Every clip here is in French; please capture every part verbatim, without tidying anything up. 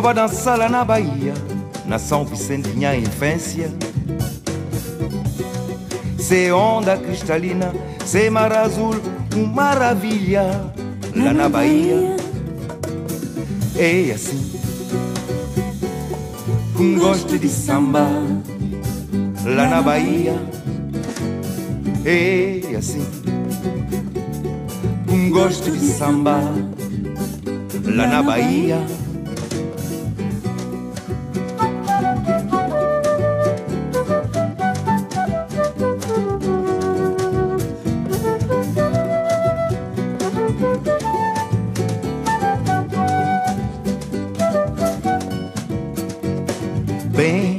Nova dançar lá na Bahia, na São Vicente, minha infância. Cê onda cristalina, cê mar azul, uma maravilha. Lá na Bahia é assim, com gosto de samba. Lá na Bahia é assim, com gosto de samba. Lá na Bahia bem,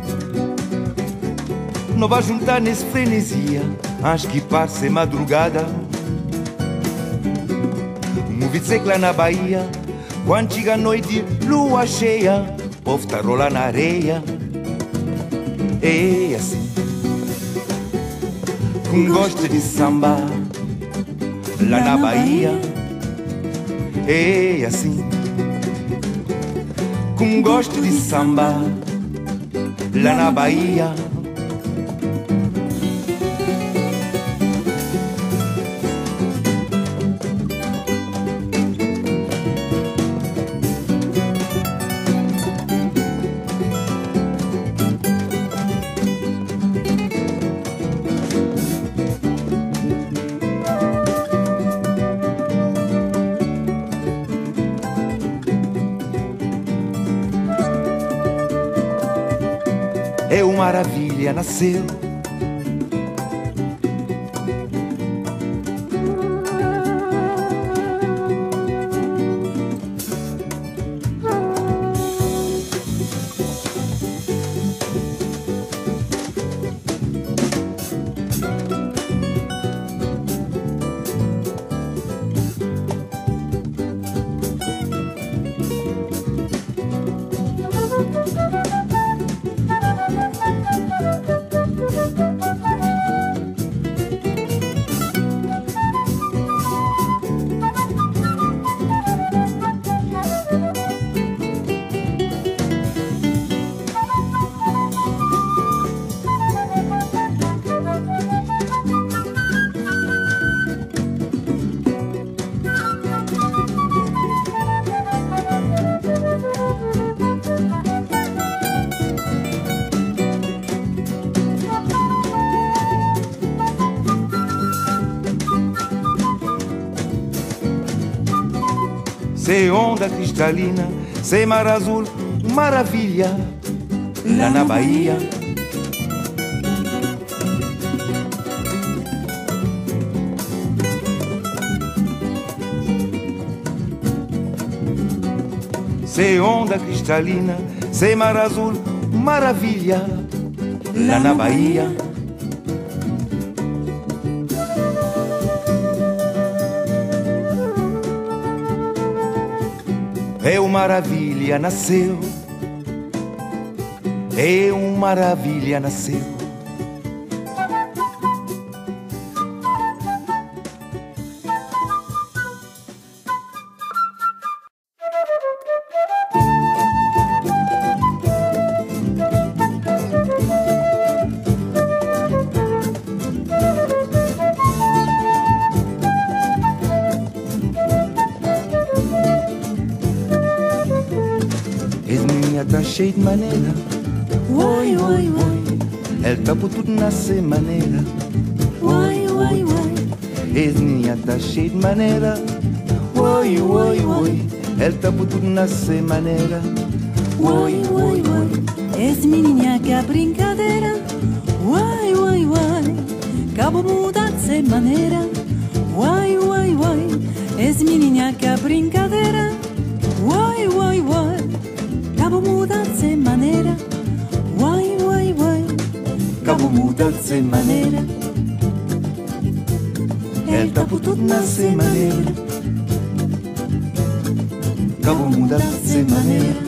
não vai juntar nesse frenesia, acho que passe madrugada. Movi de lá na Bahia, quando chega a noite, lua cheia, o povo tá rolando na areia. É assim, com gosto de samba. Lá na Bahia é assim, com gosto de samba. Lá na Bahia é uma maravilha, nasceu. Cê onda cristalina, cê mar azul, maravilha. Lá na Bahia cê onda cristalina, cê mar azul, maravilha. Lá na Bahia é uma maravilha, nasceu. É uma maravilha, nasceu. Tá cheio de maneira, oi, oi, oi. Ele tá por tudo nascer maneira, oi, oi, oi. Esse menina tá cheio de maneira, oi, oi, oi. Ele tá por tudo nascer maneira, oi, oi, oi. Esse menininha que é brincadeira, oi, oi, oi. Cabo muda de ser maneira, oi, oi, oi. Esse menininha que é brincadeira, oi, oi, oi. Cabo muda de ser maneira, uai, uai, uai. Cabo muda de ser maneira, ele tá por tudo nascer maneira. Cabo muda de ser maneira,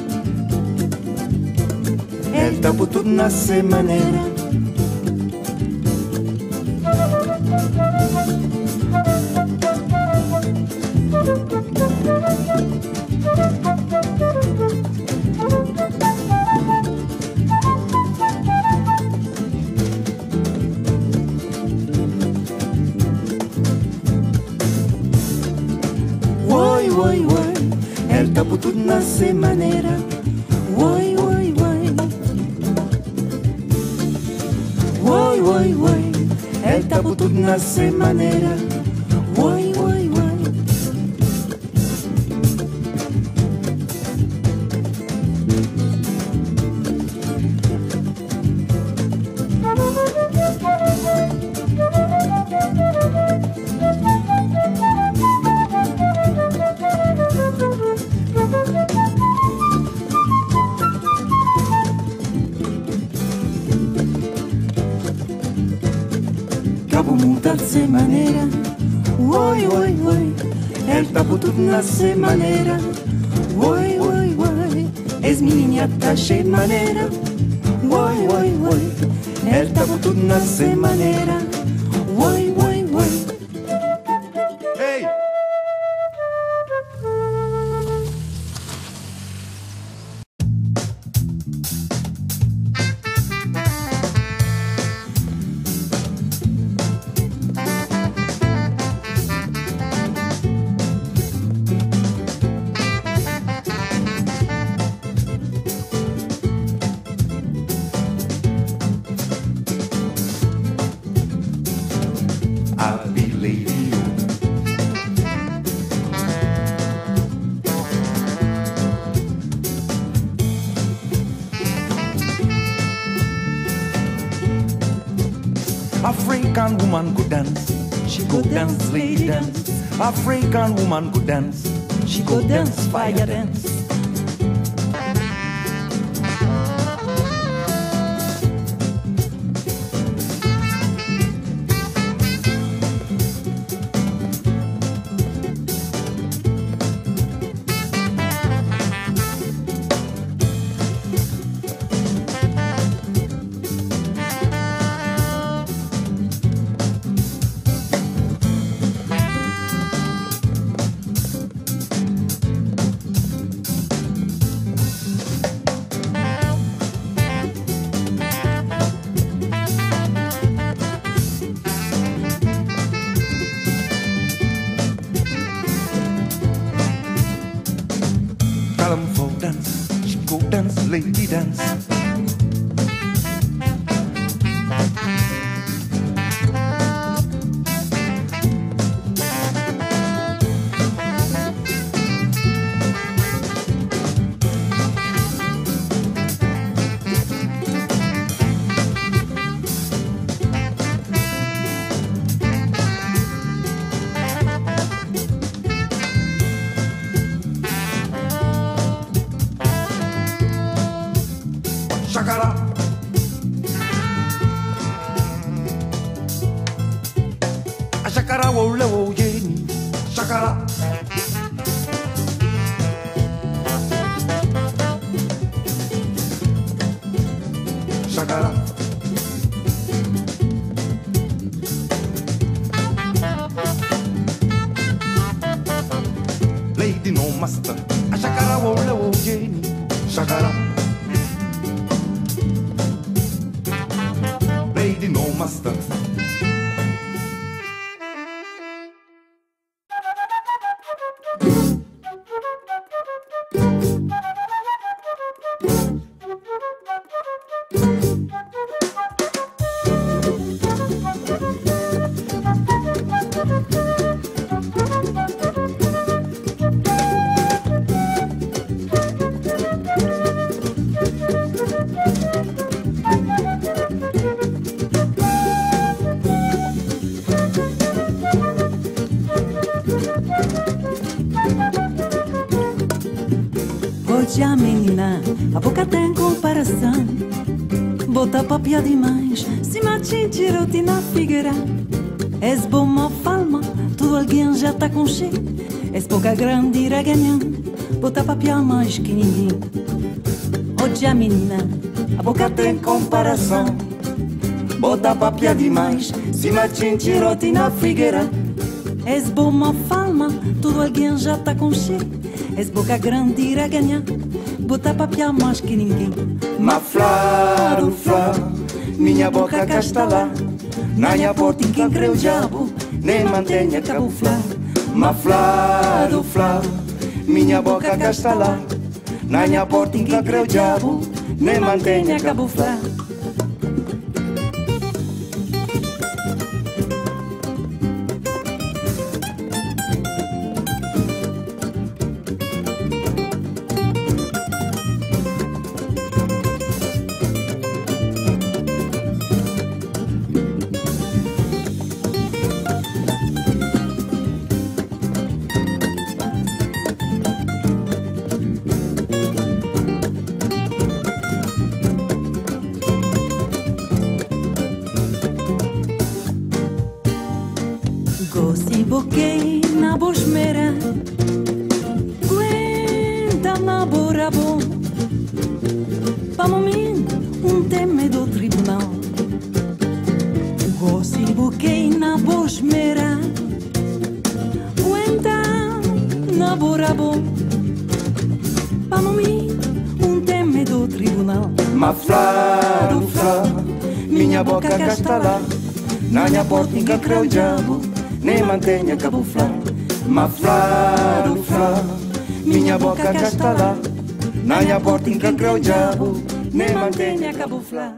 ele tá por tudo nascer maneira. na se maneira. Uai, uai, uai. Uai, uai, uai. El tá por tudo na se maneira. Uai, uai, uai. Cabo muda de se maneira. Uai, uai, uai. El tá por tudo na se maneira. Uai, uai, uai. Es minha tá cheia de maneira. Uai, uai, uai. El tá por tudo na se maneira. Uai, uai, uai. Ei! I believe you. African woman could dance. She go dance, lady dance. African woman could dance. She go dance, fire dance. Tell 'em for dance, she go dance, lady dance. Shakara. A shakara wo le wo yeni. Shakara. Shakara. Lady no master. A shakara wo le wo yeni. Shakara. Lady no master. Hoje a menina, a boca tem comparação. Bota papia demais, se mate tirou-te na figueira. És bom, uma falma, tu alguém já tá com cheio. És boca grande e reganhando, bota papia mais que ninguém. Hoje a menina, a boca tem comparação. Bota papia demais, se mate tirou-te na figueira. És bom, uma falma, tudo alguém já tá com cheio. És boca grande e reganha, bota papia mais que ninguém. Ma flor, flor, minha boca cá está lá. Nanha porta em quem crê o diabo, nem mantenha camuflar. Ma flor, flor, minha boca cá está lá. Nanya portin que creu diabo, nem mantenha cabuflar. Gosi bokeh na boshmera, Gwenda na borabo, Pamomin un teme do tribunal. Gosi bokeh na boshmera, Gwenda na borabo, Pamomin un teme do tribunal. Ma flor, o flor, minha boca cá está lá. Nanya portin que creu diabo, nem mantenha cabuflar. Ma flor, o flor, minha boca cá está lá. Nanya portin que creu diabo, nem mantenha cabuflar.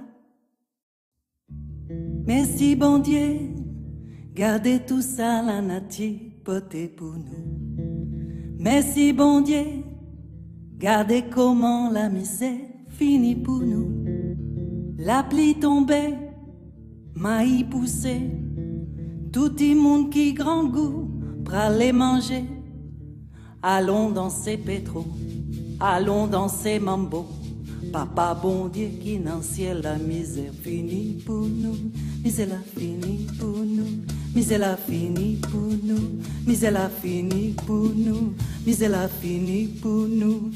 Merci bon Dieu, gardez tout ça la nature portée pour nous. Merci bon Dieu, gardez comment la misère finit pour nous. La pluie tombée, maïs poussé, tout le monde qui grand goût pour les manger. Allons danser pétro, allons danser mambo. Papa bon Dieu qui dans le ciel la misère finit pour nous. Misère la finit pour nous. Misère la finit pour nous. Misère la finit pour nous. Misère la finit pour nous.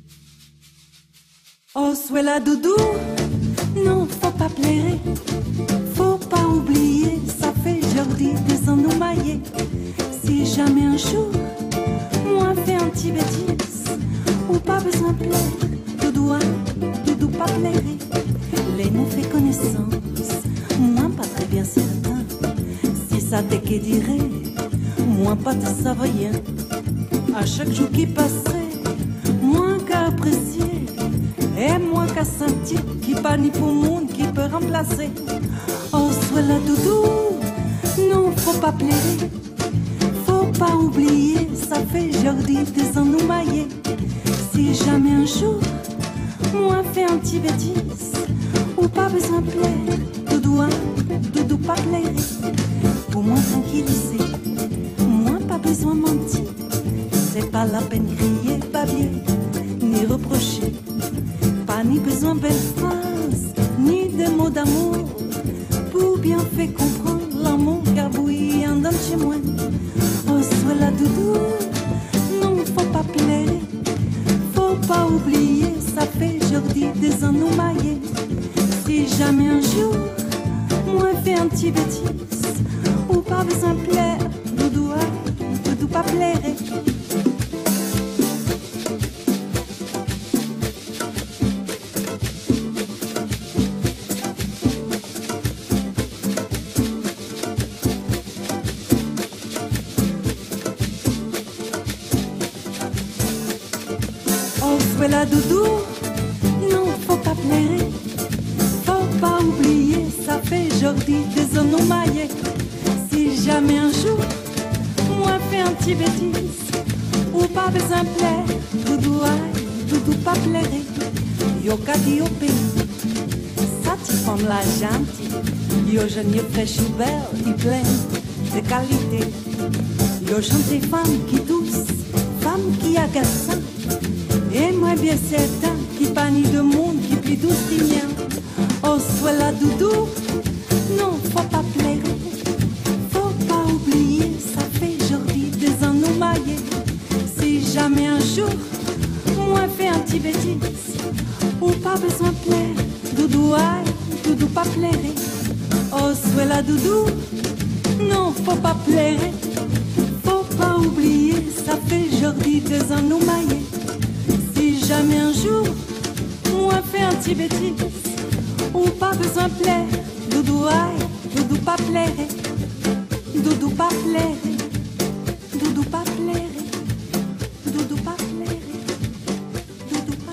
Oh, soit la doudou, non, faut pas pleurer. Faut pas oublier, ça fait aujourd'hui des ans nous mailler. Si jamais un jour, moi fait un petit bêtise, ou pas besoin de pleurer, doudou, hein, doudou pas pleurer. Les mots fait connaissance, moi pas très bien certain. Si ça t'est que dirait, moi pas de savoyen. À chaque jour qui passerait, moi qu'à apprécier. Et moi qu'à sentir qui pas ni pour monde qui peut remplacer. Oh, soit la doudou, non, faut pas pleurer. Faut pas oublier, ça fait aujourd'hui des ans nous mailler. Si jamais un jour, moi fait un petit bêtise, ou pas besoin de pleurer, doudou, hein, doudou pas pleurer. Pour moi tranquilliser, moi pas besoin mentir. C'est pas la peine crier, babier, ni reprocher. Pas ni besoin de belles phrases, ni de mots d'amour, pour bien faire comprendre l'amour garbouille en donne chez moi. Oh, soit la doudou, non, faut pas pleurer, faut pas oublier, ça fait aujourd'hui des ans nous mailler. Si jamais un jour, moi fait un petit bêtise, ou pas besoin de plaire, doudou, ah, doudou pas pleurer. La doudou, non, faut pas pleurer, faut pas oublier, ça fait aujourd'hui des ans nous mailler. Si jamais un jour, moi fait un petit bêtise, ou pas besoin de plaire, doudou, aïe, doudou pas pleurer. Yo kadi au pays, ça tu comme la gentille, yo jeune, yo fraîche ou belle, y plein de qualité. Yo chante des femmes qui douce, femmes qui agacent. Et moi bien certain qui pas ni de monde qui plus douce que mien. Oh, soit la doudou, non, faut pas pleurer, faut pas oublier, ça fait aujourd'hui des ans nous mailler. Si jamais un jour, moi fait un petit bêtise, ou pas besoin de plaire, doudou, aïe, doudou pas pleurer. Oh, soit la doudou, non, faut pas pleurer, faut pas oublier, ça fait aujourd'hui des ans nous mailler. Si jamais un jour, moi fait un petit bêtise, ou pas besoin de plaire, doudou aïe, doudou pas pleurer, doudou pas pleurer, doudou pas pleurer, doudou pas pleurer, doudou pas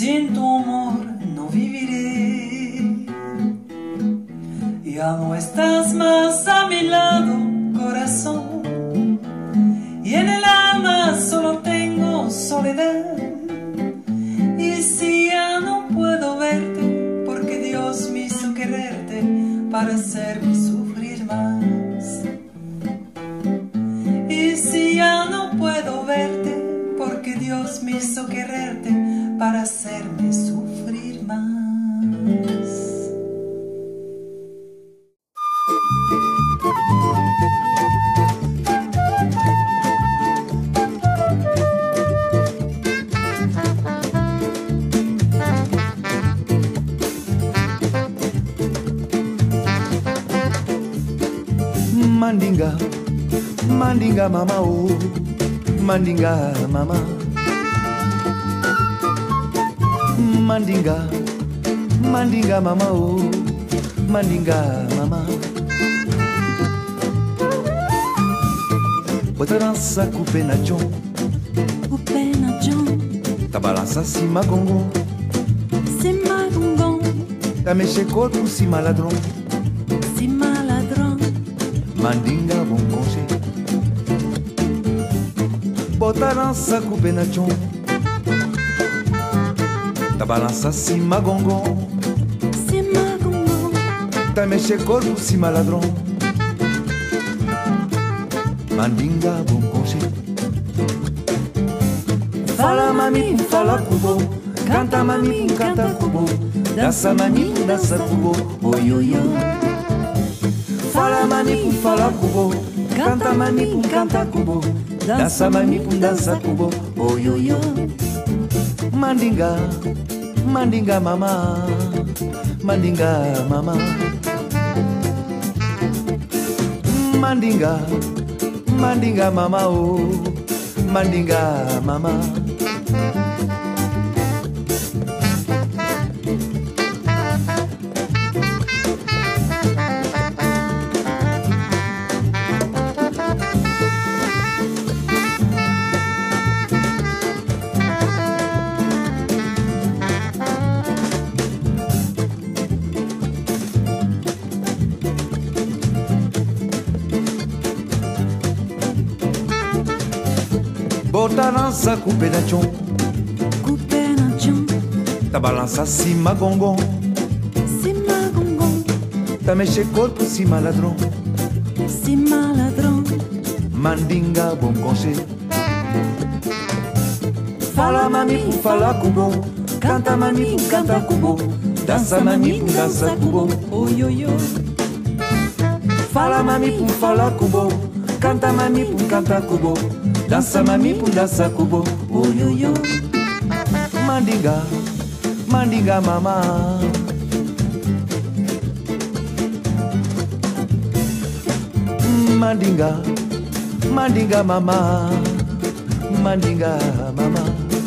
sin tu amor no viviré. Ya no estás más a mi lado, corazón, y en el alma solo tengo soledad. Y si ya no puedo verte, porque Dios me hizo quererte para hacerme sufrir más. Y si ya no puedo verte, porque Dios me hizo quererte para hacerme sufrir más. Mandinga, mandinga mama oh, mandinga mama. Mandinga, mandinga mama oh, mandinga mama. Bota dança coupe na chon, coupe na chon. Ta balança si magongon, si magongon. Ta mexe corpo si maladron, si maladron. Mandinga bon congé. Bota dança coupe na chon, ta balança si magongon, si magongon. Ta mexe corpo si maladron, Mandinga bon congé. Fala mami, fala cubo, canta mami, canta cubo, dança mami, dança cubo, oi oi oi. Fala mami, fala cubo, canta mami, canta cubo, dança mami, dança cubo, oi oi oi. Mandinga, mandinga mama, mandinga mama. Mandinga, mandinga mama oh, mandinga mama. Bota dança coupe na chon, coupe na chon. Ta balança si magongon, si magongon. Ta mexe corpo si maladron, si maladron. Mandinga bon congé. Fala mami, fala cubo, canta mami, canta cubo, dança mami, dança cubo, oi oi oi. Fala mami, fala cubo, canta mami, canta cubo, dança mami, dança cubo, oi oi oi. Mandinga, mandinga mama. Mandinga, mandinga mama, mandinga mama.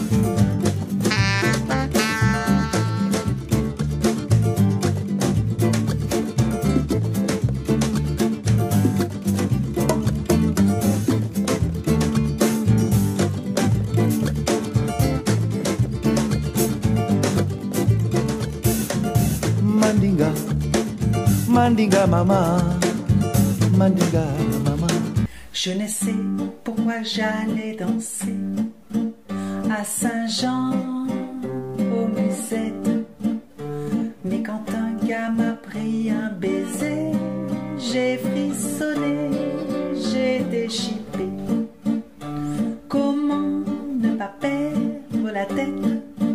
Mandinga, mandinga mama, mandinga mama. Je ne sais pourquoi j'allais danser à Saint-Jean aux Musettes, mais quand un gars m'a pris un baiser, j'ai frissonné, j'ai déchippé. Comment ne pas perdre la tête,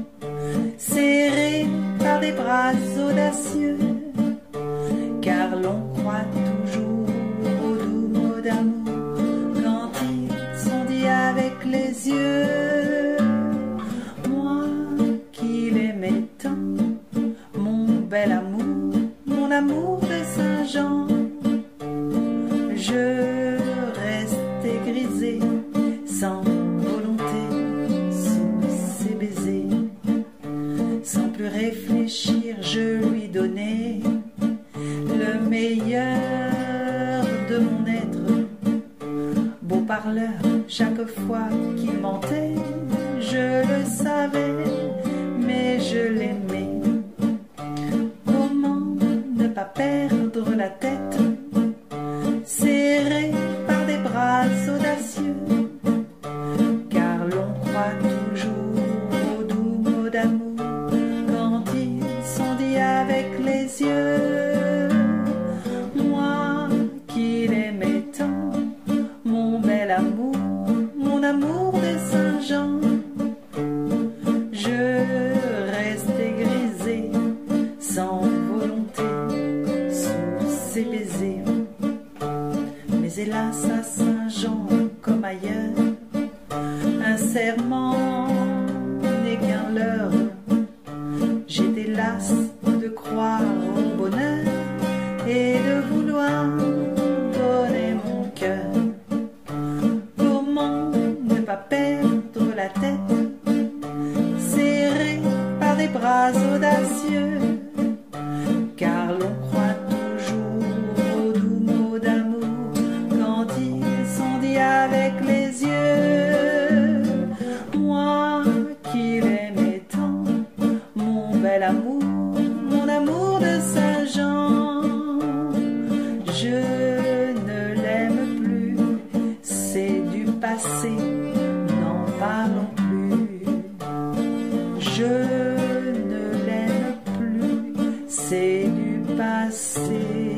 serré par des bras audacieux, car l'on croit toujours aux doux mots d'amour quand ils sont dits avec les yeux. Moi qui l'aimais tant, mon bel amour, mon amour de Saint-Jean, je restais grisé sans volonté sous ses baisers. Sans plus réfléchir, je lui donnais le meilleur de mon être. Beau parleur, chaque fois qu'il mentait, je le savais, mais bras audacieux, car l'on croit toujours aux doux mots d'amour quand ils sont dits avec les yeux. Moi qui l'aimais tant, mon bel amour, mon amour de Saint-Jean, je ne l'aime plus, c'est du passé, n'en parlons plus. Je ne l'aime plus, c'est du passé.